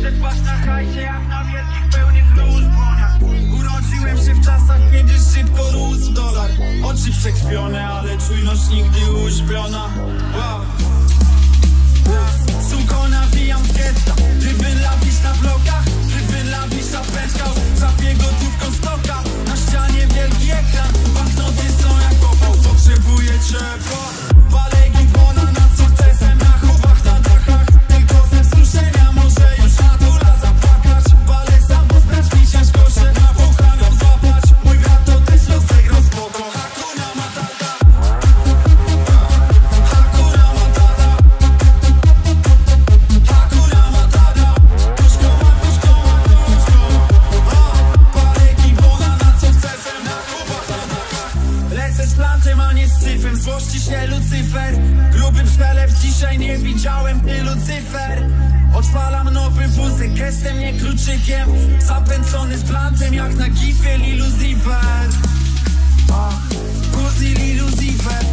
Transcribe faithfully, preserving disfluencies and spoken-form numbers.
przetrwasz na hajsie jak na wielkich pełnych róż broniach. Urodziłem się w czasach, kiedy szybko rósł dolar. Oczy przekrwione, ale czujność nigdy uśpiona. Wow. Suko nawijam w getta, rywyn lawisz na blokach, rywyn lawisz na pęczkach. Trafię gotówką stoka, na ścianie wielki ekran. Banknoty są jak popał, potrzebuję ciepła. Balegi płona nad sukcesem, na chowach, na dachach. Tylko ze wzruszenia może już natura zapłakać. Balek sam pozbrać mi ciężko się na pochaną złapać. Mój brat to też losek rozpoko. Hakuna Matata, Hakuna Matata, Hakuna Matata. Tuszko ma, tuszko ma, tuszko. Balegi płona nad sukcesem, na chowach, na dachach. Lecę z plantem, a nie z cyfrem. Złości się Lucyfer. Gruby przelew, dzisiaj nie widziałem tylu cyfer. Odpalam nowy wózek, gestem, nie kluczykiem. Zapętlony z plantem, jak na gifie Lil Uzi Vert. Uzi Lil Uzi Vert.